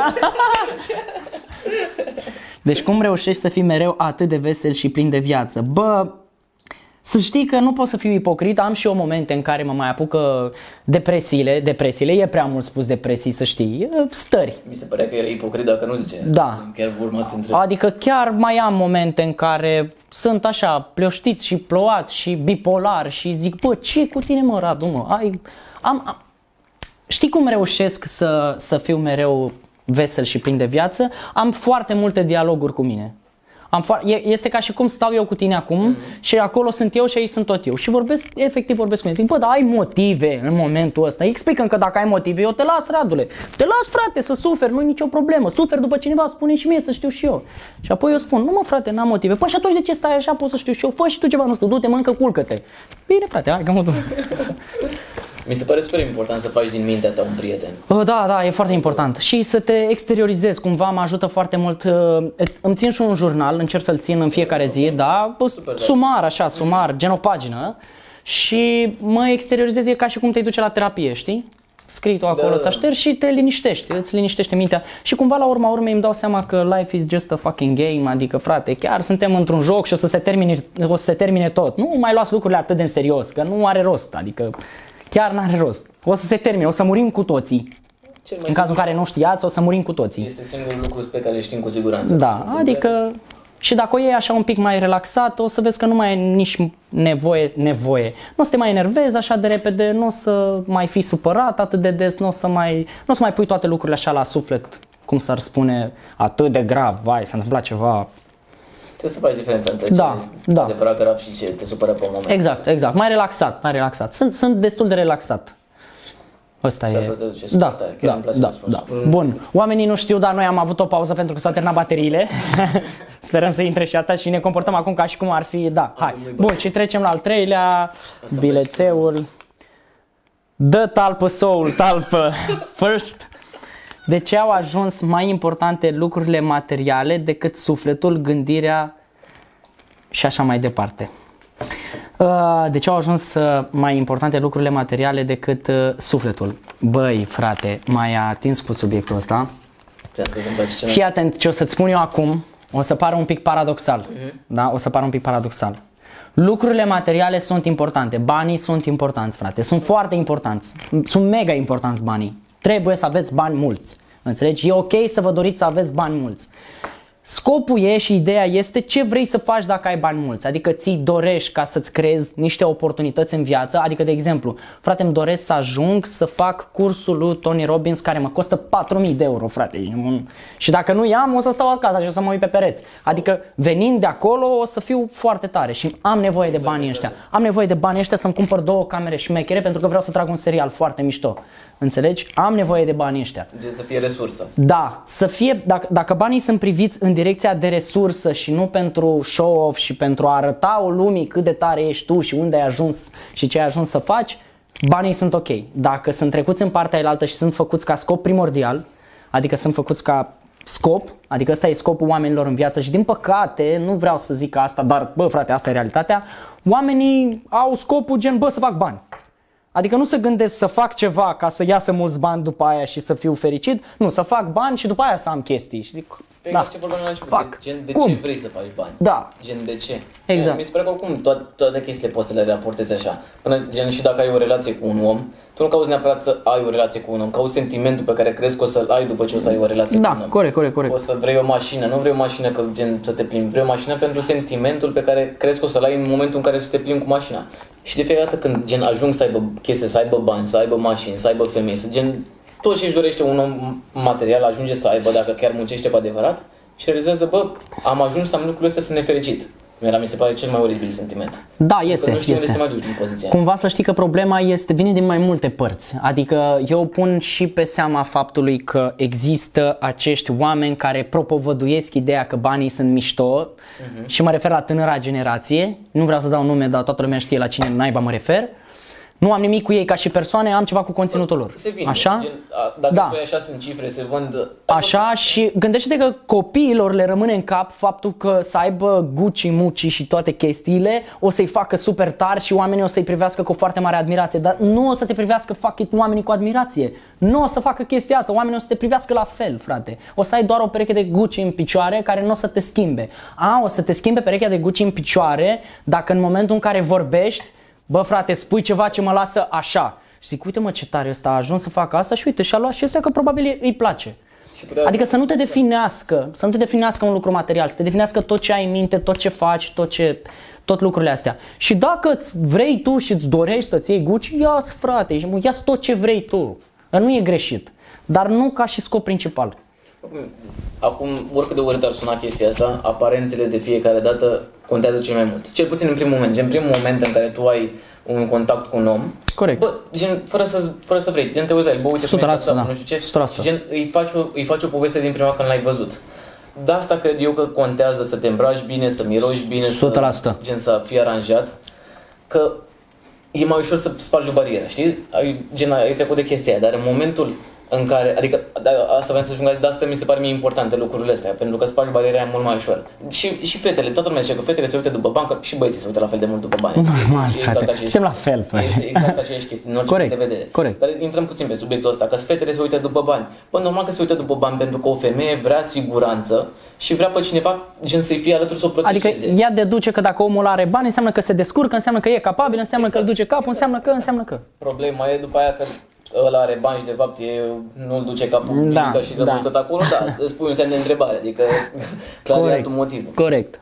Deci cum reușești să fii mereu atât de vesel și plin de viață? Bă, să știi că nu pot să fiu ipocrit, am și eu momente în care mă mai apucă depresiile, e prea mult spus depresii, să știi, stări. Mi se părea că era ipocrit dacă nu zice. Da. Chiar vor mă întreb. Adică chiar mai am momente în care sunt așa pleoștit și plouat și bipolar și zic, bă, ce cu tine, mă, Radu, mă? Știi cum reușesc să fiu mereu vesel și plin de viață? Am foarte multe dialoguri cu mine. Este ca și cum stau eu cu tine acum și acolo sunt eu și aici sunt tot eu. Și efectiv vorbesc cu mine. Zic, bă, dar ai motive în momentul ăsta. Explicăm că dacă ai motive, eu te las, Radule. Te las, frate, să suferi, nu e nicio problemă. Suferi după cineva, spune și mie să știu și eu. Și apoi eu spun, nu mă, frate, n-am motive. Păi și atunci de ce stai așa, pot să știu și eu? Fă și tu ceva, nu știu, du-te, mănâncă, culcă-te. Bine, frate, hai că mă duc. Mi se pare super important să faci din mintea ta un prieten. Da, e foarte important. Și să te exteriorizezi, cumva mă ajută foarte mult. Îmi țin și un jurnal, încerc să-l țin în fiecare zi, da? Sumar, gen o pagină. Și mă exteriorizez, e ca și cum te duce la terapie, știi? scrii tu acolo, ți ștergi și te liniștești, îți liniștește mintea. Și cumva la urma urmei îmi dau seama că life is just a fucking game, adică frate, chiar suntem într-un joc și o să se termine tot. Nu mai luați lucrurile atât de în serios, că nu are rost, adică chiar n-are rost. O să se termine, o să murim cu toții. În cazul în care nu știați, o să murim cu toții. Este singurul lucru pe care știm cu siguranță. Da, adică și dacă o iei așa un pic mai relaxat, o să vezi că nu mai ai nici nevoie. Nu o să te mai enervezi așa de repede, nu o să mai fii supărat atât de des, nu o să mai pui toate lucrurile așa la suflet, cum s-ar spune, atât de grav, vai, s-a întâmplat ceva. Trebuie să faci diferența între ce adevărat grav și ce te supără pe un moment. Exact, mai relaxat. Sunt destul de relaxat. Asta e. Da. Bun. Oamenii nu știu, dar noi am avut o pauză pentru că s-au terminat bateriile. Sperăm să intre și asta și ne comportăm acum ca și cum ar fi, da, hai. Bun, și trecem la al treilea, bilețeul. Dă talpă soul, talpă first. De ce au ajuns mai importante lucrurile materiale decât sufletul, gândirea și așa mai departe? De ce au ajuns mai importante lucrurile materiale decât sufletul? Băi, frate, m-ai atins cu subiectul ăsta. Fii atent, ce o să-ți spun eu acum o să pară un pic paradoxal. Da? O să pară un pic paradoxal. Lucrurile materiale sunt importante, banii sunt importanți, frate, sunt foarte importanți, sunt mega importanți banii. Trebuie să aveți bani mulți, înțelegi? E ok să vă doriți să aveți bani mulți. Scopul e și ideea este ce vrei să faci dacă ai bani mulți, adică ți-i dorești ca să-ți creezi niște oportunități în viață, adică de exemplu, frate, îmi doresc să ajung să fac cursul lui Tony Robbins care mă costă 4.000 de euro, frate, și dacă nu i-am o să stau acasă și o să mă uit pe pereți, adică venind de acolo o să fiu foarte tare și am nevoie de banii ăștia, am nevoie de banii ăștia să-mi cumpăr 2 camere șmechere pentru că vreau să trag un serial foarte mișto. Înțelegi? Am nevoie de banii ăștia. Să fie resursă. Da, să fie, dacă banii sunt priviți în direcția de resursă și nu pentru show-off și pentru a arăta o lumii cât de tare ești tu și unde ai ajuns și ce ai ajuns să faci, banii sunt ok. Dacă sunt trecuți în partea ailaltă și sunt făcuți ca scop primordial, adică sunt făcuți ca scop, adică ăsta e scopul oamenilor în viață și din păcate, nu vreau să zic asta, dar bă frate, asta e realitatea, oamenii au scopul gen bă să fac bani. Adică nu se gândesc să fac ceva ca să iasă mulți bani după aia și să fiu fericit, nu, să fac bani și după aia să am chestii. Și zic, da, ce vorbeam la început, gen de ce vrei să faci bani? Da. Gen de ce? Exact. Mi se pare că oricum toate chestiile poți să le raportezi așa. Până gen și dacă ai o relație cu un om, tu nu cauți neapărat să ai o relație cu un om, cauți sentimentul pe care crezi că o să-l ai după ce o să ai o relație cu un om. Corect. O să vrei o mașină, nu vrei o mașină că gen să te plimbi, vrei o mașină pentru sentimentul pe care crezi că o să-l ai în momentul în care să te plimbi cu mașina. Și de fiecare dată când gen ajung să aibă chestii, să aibă bani, să aibă mașini, să aibă femei, să gen tot ce își dorește un om material ajunge să aibă dacă chiar muncește cu adevărat și realizează, bă, am ajuns să am lucrurile astea, să ne fericit. Mi se pare cel mai oribil sentiment. Da, este. Nu știu este. unde să te mai duci din poziția. Cumva să știi că problema vine din mai multe părți. Adică eu pun și pe seama faptului că există acești oameni care propovăduiesc ideea că banii sunt mișto și mă refer la tânăra generație. Nu vreau să dau nume, dar toată lumea știe la cine naiba mă refer. Nu am nimic cu ei ca și persoane, am ceva cu conținutul lor. Se vinde. Așa? Gen, dacă așa sunt cifre, se vând. Așa și gândește-te că copiilor le rămâne în cap faptul că să aibă Gucci, Mucci și toate chestiile o să-i facă super tari și oamenii o să-i privească cu foarte mare admirație. Dar nu o să te privească fuck it, oamenii cu admirație. Nu o să facă chestia asta, oamenii o să te privească la fel, frate. O să ai doar o pereche de Gucci în picioare care nu o să te schimbe. O să te schimbe perechea de Gucci în picioare dacă în momentul în care vorbești, bă frate, spui ceva ce mă lasă așa. Și zic, uite mă ce tare ăsta a ajuns să facă asta și uite și-a luat și ăsta că probabil îi place. Adică să nu te definească un lucru material, să te definească tot ce ai în minte, tot ce faci, tot lucrurile astea. Și dacă vrei tu și îți dorești să-ți iei Gucci, ia-ți frate, ia-ți tot ce vrei tu. Nu e greșit, dar nu ca și scop principal. Acum, oricât de urât ar suna chestia asta, aparențele de fiecare dată contează cel mai mult. Cel puțin în primul moment, în primul moment în care tu ai un contact cu un om. Corect. Bă, gen, fără să vrei, gen te uiți la el, bă, uite cum e asta, nu știu ce, gen îi faci o poveste din prima când l-ai văzut. De asta cred eu că contează să te îmbraci bine, să miroși bine, 100%. Gen să fii aranjat, că e mai ușor să spargi o barieră, știi? Ai trecut de chestia aia, dar în momentul în care, adică asta vreau să ajung, de asta mi se pare mie importante lucrurile astea, pentru că spargi bariera mult mai ușor. Și fetele, toată lumea zice că fetele se uită după bani, că și băieții se uită la fel de mult după bani. Normal, frate, suntem la fel, frate. Este exact aceeași chestie, în orice punct de vedere. Corect. Dar intrăm puțin pe subiectul ăsta, că fetele se uită după bani. Bă, normal că se uită după bani, pentru că o femeie vrea siguranță și vrea pe cineva gen să-i fie alături, să o protejeze. Adică ea deduce că dacă omul are bani, înseamnă că se descurcă, înseamnă că e capabil, înseamnă că îl duce capul, înseamnă că. Problema e după aia că ăla are bani și de fapt nu-l duce capul și rămâne tot acolo, îți pui un semn de întrebare, adică clar e altul motiv. Corect.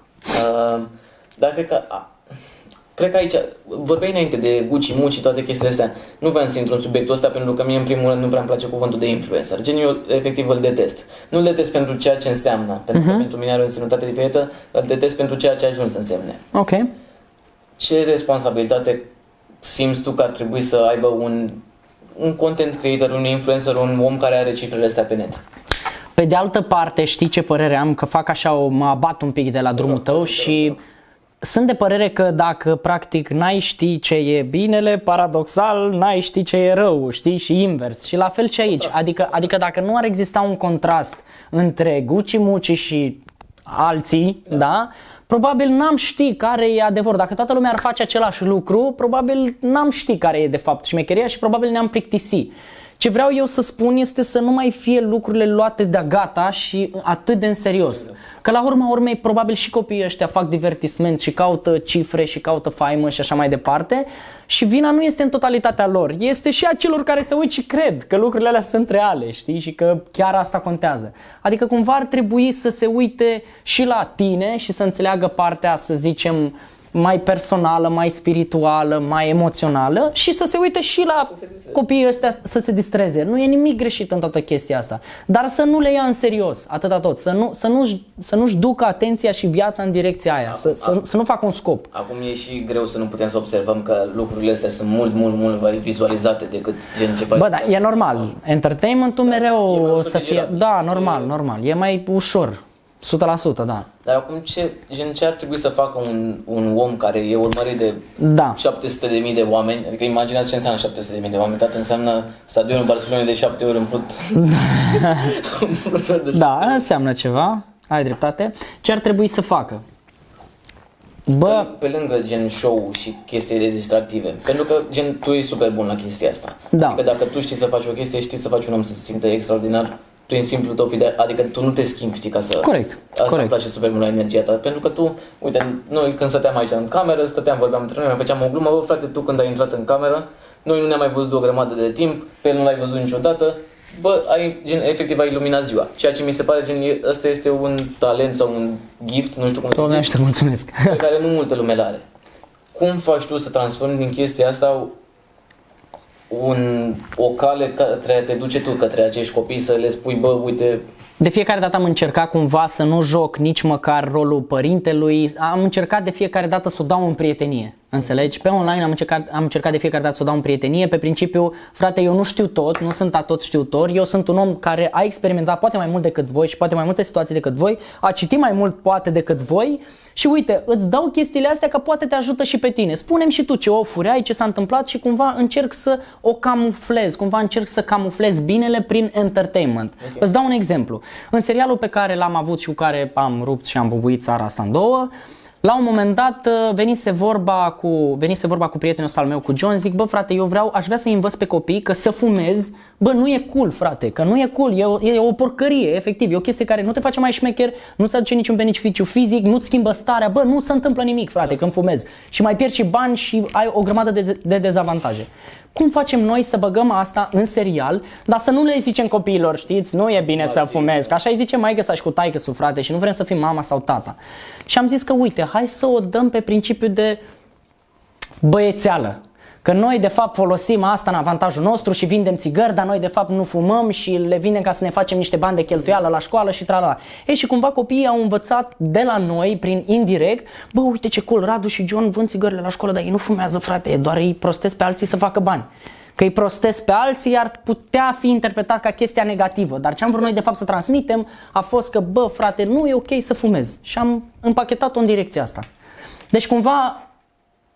Dar cred că aici, vorbeai înainte de Gucci, Mucci, toate chestiile astea, nu vreau să intru în subiectul ăsta pentru că mie în primul rând nu prea îmi place cuvântul de influencer, gen eu efectiv îl detest. Nu îl detest pentru ceea ce înseamnă, pentru că pentru mine are o însemnătate diferită, îl detest pentru ceea ce a ajuns să însemne. Ok. Ce responsabilitate simți tu că ar trebui să aibă un content creator, un influencer, un om care are cifrele astea pe net? Pe de altă parte, știi ce părere am? Că fac așa, mă abat un pic de la drumul tău și sunt de părere că dacă practic n-ai ști ce e binele, paradoxal n-ai ști ce e rău, știi? Și invers. Și la fel și aici. Adică dacă nu ar exista un contrast între Gucci, Mucci și alții, da? Probabil n-am ști care e adevărul. Dacă toată lumea ar face același lucru, probabil n-am ști care e de fapt șmecheria și probabil ne-am plictisi. Ce vreau eu să spun este să nu mai fie lucrurile luate de gata și atât de în serios. Că la urma urmei probabil și copiii ăștia fac divertisment și caută cifre și caută faimă și așa mai departe. Și vina nu este în totalitatea lor, este și a celor care se uit și cred că lucrurile alea sunt reale, știi? Și că chiar asta contează. Adică cumva ar trebui să se uite și la tine și să înțeleagă partea, să zicem, mai personală, mai spirituală, mai emoțională și să se uite și la copiii ăștia să se distreze. Nu e nimic greșit în toată chestia asta, dar să nu le ia în serios, atâta tot, să nu-și ducă atenția și viața în direcția aia, să nu facă un scop. Acum e și greu să nu putem să observăm că lucrurile astea sunt mult mai vizualizate decât gen ce faci. Bă, da, e normal, entertainment-ul mereu o să fie, da, normal, e mai ușor. 100%, da. Dar acum ce ar trebui să facă un om care e urmărit de 700.000 de oameni? Adică imaginați ce înseamnă 700.000 de oameni. Tot înseamnă stadionul Barcelonei de 7 ori umplut. Da, înseamnă ceva, ai dreptate. Ce ar trebui să facă? Bă, pe lângă gen show și chestiile distractive, pentru că gen tu ești super bun la chestia asta. Da. Adică dacă tu știi să faci o chestie, știi să faci un om să se simtă extraordinar prin simplu tău de, adică tu nu te schimbi, știi, ca să... Corect. Asta îmi place super mult la energia ta, pentru că tu, uite, noi când stăteam aici în cameră, vorbeam între noi, mai făceam o glumă, bă, frate, tu când ai intrat în cameră, noi nu ne-am mai văzut de o grămadă de timp, pe el nu l-ai văzut niciodată, bă, efectiv ai iluminat ziua, ceea ce mi se pare, ăsta este un talent sau un gift, nu știu cum să zic, mulțumesc, pe care nu multă lume l-are. Cum faci tu să transformi din chestia asta o cale către a te duce tu către acești copii, să le spui, bă, uite... De fiecare dată am încercat cumva să nu joc nici măcar rolul părintelui, am încercat de fiecare dată să o dau în prietenie, înțelegi? Pe online am încercat de fiecare dată să o dau în prietenie, pe principiu, frate, eu nu știu tot, nu sunt atot știutor, eu sunt un om care a experimentat poate mai mult decât voi și poate mai multe situații decât voi, a citit mai mult poate decât voi și uite, îți dau chestiile astea că poate te ajută și pe tine. Spune-mi și tu ce o fureai, ce s-a întâmplat și cumva încerc să o camuflez, cumva încerc să camuflez binele prin entertainment. Okay. Îți dau un exemplu. În serialul pe care l-am avut și cu care am rupt și am bubuit țara asta în două, la un moment dat venise vorba cu prietenul ăsta al meu, cu John, zic, bă frate, aș vrea să-i învăț pe copii că să fumezi, bă, nu e cool, frate, că nu e cool, e o porcărie, efectiv, e o chestie care nu te face mai șmecher, nu-ți aduce niciun beneficiu fizic, nu-ți schimbă starea, bă, nu se întâmplă nimic, frate, când fumezi și mai pierzi și bani și ai o grămadă de dezavantaje. Cum facem noi să băgăm asta în serial, dar să nu le zicem copiilor, știți, nu e bine să fumezi, că așa îi zice maică-sa și cu taică-su, frate, și nu vrem să fim mama sau tata. Și am zis că uite, hai să o dăm pe principiu de băiețeală. Că noi de fapt folosim asta în avantajul nostru și vindem țigări, dar noi de fapt nu fumăm și le vindem ca să ne facem niște bani de cheltuială la școală și tralala. Ei, și cumva copiii au învățat de la noi, prin indirect, bă, uite ce cool, Radu și John vând țigările la școală, dar ei nu fumează, frate, doar îi prostesc pe alții să facă bani. Că îi prostesc pe alții ar putea fi interpretat ca chestia negativă, dar ce am vrut noi de fapt să transmitem a fost că, bă, frate, nu e ok să fumezi și am împachetat-o în direcția asta. Deci cumva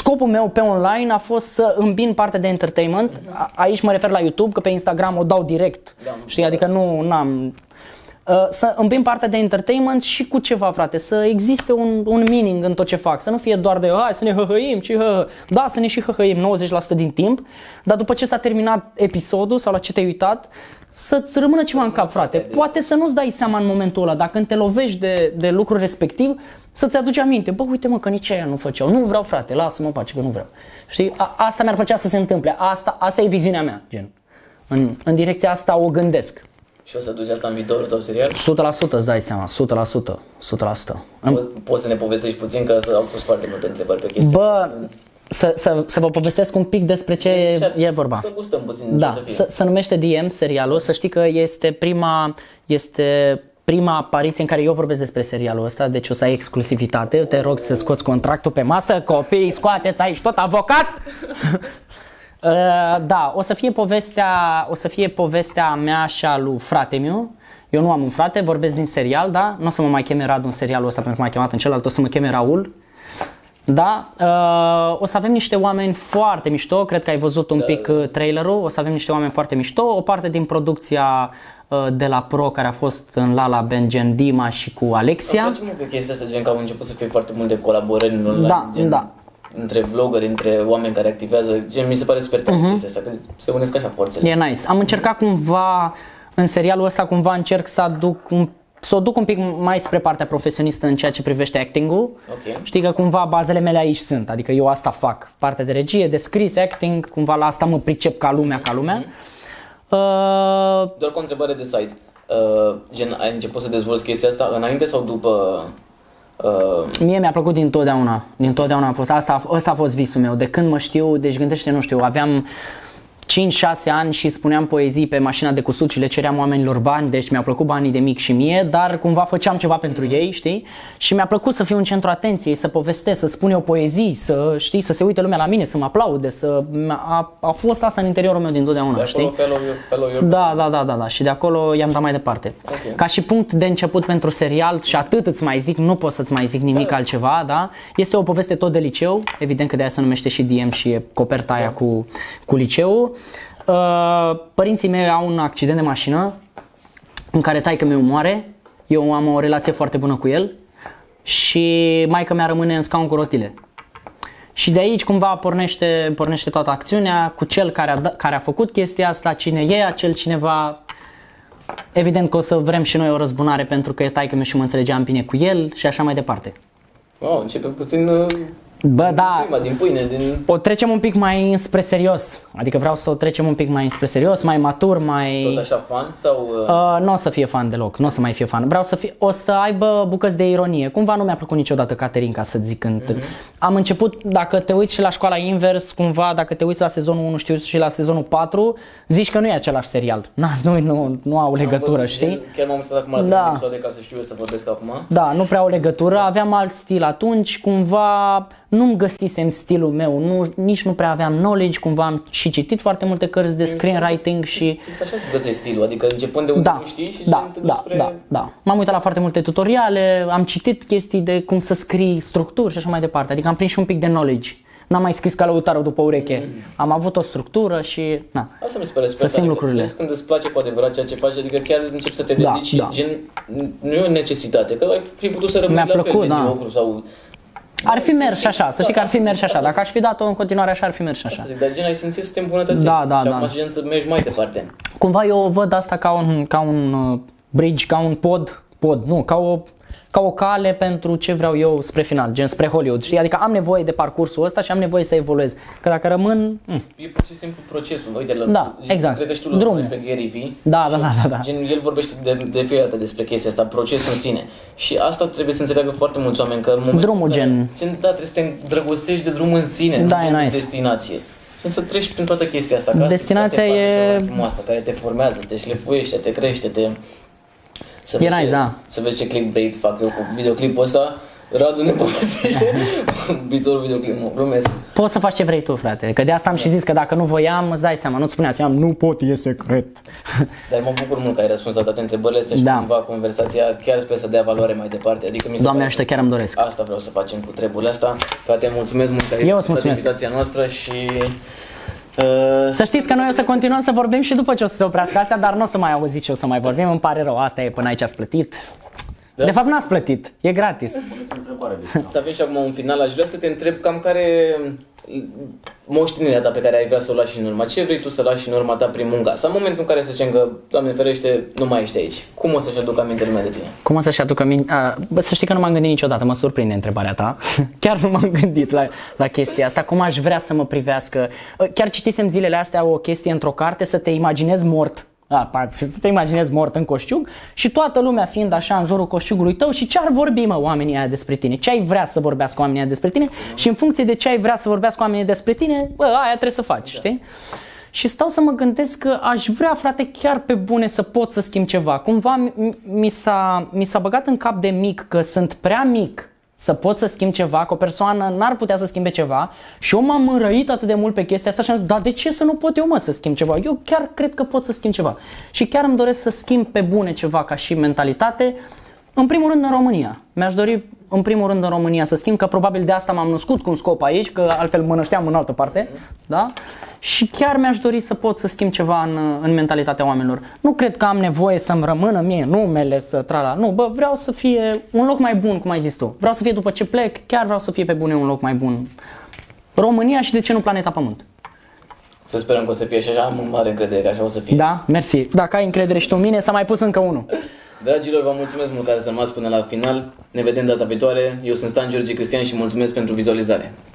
scopul meu pe online a fost să îmbin partea de entertainment. Aici mă refer la YouTube, că pe Instagram o dau direct. Știi, adică nu am să îmbin partea de entertainment și cu ceva, frate, să existe un meaning în tot ce fac, să nu fie doar de hai să ne hăhăim și da, să ne și hăhăim 90% din timp, dar după ce s-a terminat episodul sau la ce te-ai uitat, să-ți rămână ceva în cap, frate. Poate să nu-ți dai seama în momentul ăla, dar când te lovești de lucrul respectiv, să-ți aduci aminte, bă, uite mă, că nici aia nu făceau, nu vreau, frate, lasă-mă în pace că nu vreau. Știi, asta mi-ar plăcea să se întâmple, asta e viziunea mea, gen. În direcția asta o gândesc. Și o să duci asta în viitorul tău serial? 100% îți dai seama, 100%. Poți să ne povestești puțin, că au fost foarte multe întrebări pe chestia. Bă, să vă povestesc un pic despre ce e vorba. Să gustăm puțin. Da, se numește DM serialul, să știi că este prima apariție în care eu vorbesc despre serialul ăsta, deci o să ai exclusivitate. Te rog să scoți contractul pe masă, copii, scoateți aici tot avocat. Da, o să fie povestea mea și a lui frate-miu. Eu nu am un frate, vorbesc din serial, da? Nu o să mă mai cheme Radu în serialul ăsta pentru că m-a chemat în celălalt, o să mă cheme Raul. Da, o să avem niște oameni foarte mișto, cred că ai văzut un pic trailerul, o să avem niște oameni foarte mișto, o parte din producția de la Pro care a fost în La La Band, gen Dima și cu Alexia. Îmi place mult că chestia asta, gen că au început să fie foarte multe colaborări în online, da. Între vloggeri, între oameni care activează, gen mi se pare super tare chestia asta, că se unesc așa forțele. E nice. Am încercat cumva, în serialul ăsta cumva încerc să o duc un pic mai spre partea profesionistă în ceea ce privește acting-ul. Okay. Știi că cumva bazele mele aici sunt, adică eu asta fac. Partea de regie, de scris, acting, cumva la asta mă pricep ca lumea. Doar cu o întrebare de site. Gen, ai început să dezvolți chestia asta înainte sau după? Mie mi-a plăcut dintotdeauna a fost, ăsta a fost visul meu, de când mă știu, deci gândește, nu știu, aveam 5-6 ani și spuneam poezii pe mașina de cusut și le ceream oamenilor bani, deci mi-au plăcut banii de mic și mie, dar cumva făceam ceva pentru ei, știi? Și mi-a plăcut să fiu în centru atenției, să povestesc, să spun eu poezii, să se uite lumea la mine, să mă aplaude, a fost asta în interiorul meu dintotdeauna, știi? Da, și de acolo i-am dat mai departe. Okay. Ca și punct de început pentru serial, și atât îți mai zic, nu pot să-ți mai zic nimic altceva, da? Este o poveste tot de liceu, evident că de aia se numește și DM și e coperta aia cu liceul. Părinții mei au un accident de mașină în care taică-miu moare, eu am o relație foarte bună cu el și maica mea rămâne în scaun cu rotile. Și de aici cumva pornește toată acțiunea cu cel care a făcut chestia asta, cine e acel cineva. Evident că o să vrem și noi o răzbunare pentru că e taică-miu și mă înțelegeam bine cu el și așa mai departe. Începe puțin... Bă, da, din pâine, o trecem un pic mai spre serios, adică vreau să o trecem un pic mai spre serios, mai matur, mai... Tot așa fan sau... Nu o să fie fan deloc, nu o să mai fie fan, o să aibă bucăți de ironie, cumva nu mi-a plăcut niciodată Caterinca, să zic, am început, dacă te uiți și la Școala Invers, cumva, dacă te uiți la sezonul 1 și la sezonul 4, zici că nu e același serial, nu au legătură, știi? Chiar m-am uitat acum la episoade ca să știu eu să vorbesc acum. Da, nu prea au legătură, aveam alt stil atunci, cumva... Nu-mi găsisem stilul meu, nici nu prea aveam knowledge, cumva am și citit foarte multe cărți de screenwriting și... Fix așa îți găsești stilul, adică începând de unde nu știi și Da. M-am uitat la foarte multe tutoriale, am citit chestii de cum să scrii structuri și așa mai departe, adică am prins și un pic de knowledge. N-am mai scris ca lăutarul după ureche, am avut o structură și... Asta mi se pare super tare, lucrurile. Când îți place cu adevărat ceea ce faci, adică chiar începi să te dedici, gen, nu e o necesitate, că ai fi putut să rămâi la fel mediocru sau... Ar fi mers și așa, să știi că ar fi mers și așa, dacă aș fi dat-o în continuare așa, ar fi mers și așa. Dar gen ai simțit să te îmbunătățești și acum și gen să mergi mai departe. Cumva eu văd asta ca un bridge, ca un ca o cale pentru ce vreau eu spre final, gen spre Hollywood, știi? Adică am nevoie de parcursul ăsta și am nevoie să evoluez, că dacă rămân... E pur și simplu procesul, uite, exact. Cred că și tu l-ai pe Gary Vee. Da. Gen, el vorbește de fiecare dată despre chestia asta, procesul în sine. Și asta trebuie să înțeleagă foarte mulți oameni, că în momentul drumul, trebuie să te îndrăgostești de drumul în sine, de destinație. Să treci prin toată chestia asta, că destinația e frumoasă, care te formează, te șlefuiește, te crește, să vezi ce clickbait fac eu cu videoclipul ăsta. Radu ne povestește viitorul videoclip, glumesc. Poți să faci ce vrei tu, frate, că de asta am și zis că dacă nu voiam, îți dai seama, nu-ți spuneați, nu pot, e secret. Dar mă bucur mult că ai răspuns la toate întrebările astea și cumva conversația chiar sper să dea valoare mai departe. Adică mi se Doamne ajută, chiar îmi doresc. Asta vreau să facem cu treburile astea. Frate, mulțumesc mult că ai acceptat invitația noastră și... Să știți că noi o să continuăm să vorbim și după ce o să se oprească astea, dar nu o să mai auziți ce o să mai vorbim, îmi pare rău, asta e până aici ați plătit. Da? De fapt n-ați plătit, e gratis. Să avem și acum un final, aș vrea să te întreb cam care moștenirea ta pe care ai vrea să o lași în urmă. Ce vrei tu să lași în urma ta prin munca asta? În momentul în care să zicem că, Doamne ferește, nu mai ești aici. Cum o să-și aducă aminte lumea de tine? Cum o să-și aducă aminte? Să știi că nu m-am gândit niciodată, mă surprinde întrebarea ta. Chiar nu m-am gândit la chestia asta, cum aș vrea să mă privească. Chiar citisem zilele astea o chestie într-o carte, să te imaginezi mort. Să te imaginezi mort în coșciug și toată lumea fiind așa în jurul coșciugului tău și ce ar vorbi, oamenii aia despre tine? Ce ai vrea să vorbească oamenii aia despre tine? Și în funcție de ce ai vrea să vorbească oamenii despre tine, aia trebuie să faci, știi? Și stau să mă gândesc că aș vrea, frate, chiar pe bune să pot să schimb ceva. Cumva mi s-a băgat în cap de mic că sunt prea mic să pot să schimb ceva, că o persoană n-ar putea să schimbe ceva și eu m-am înrăit atât de mult pe chestia asta și am zis, dar de ce să nu pot eu, să schimb ceva? Eu chiar cred că pot să schimb ceva și chiar îmi doresc să schimb pe bune ceva ca și mentalitate, în primul rând în România. Mi-aș dori în primul rând în România să schimb, că probabil de asta m-am născut cu un scop aici, că altfel mă nășteam în altă parte, da? Și chiar mi-aș dori să pot să schimb ceva în mentalitatea oamenilor. Nu cred că am nevoie să-mi rămână mie numele, să trala. Nu, vreau să fie un loc mai bun, cum ai zis tu. Vreau să fie după ce plec, chiar vreau să fie pe bune un loc mai bun. România și de ce nu planeta Pământ. Să sperăm că o să fie și așa, am mare încredere că așa o să fie. Da, mersi. Dacă ai încredere și tu în mine, s-a mai pus încă unul. Dragilor, vă mulțumesc mult că ați rămas până la final. Ne vedem data viitoare. Eu sunt Stan George Cristian și mulțumesc pentru vizualizare.